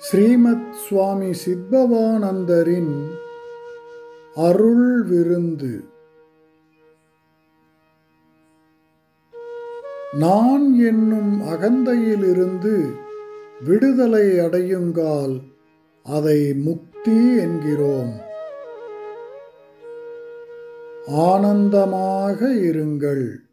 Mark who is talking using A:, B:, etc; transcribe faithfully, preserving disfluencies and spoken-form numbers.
A: ஸ்ரீமத் சுவாமி சித்பவானந்தரின் அருள் விருந்து. நான் என்னும் அகந்தையிலிருந்து விடுதலை அடையுங்கால் அதை முக்தி என்கிறோம். ஆனந்தமாக இருங்கள்.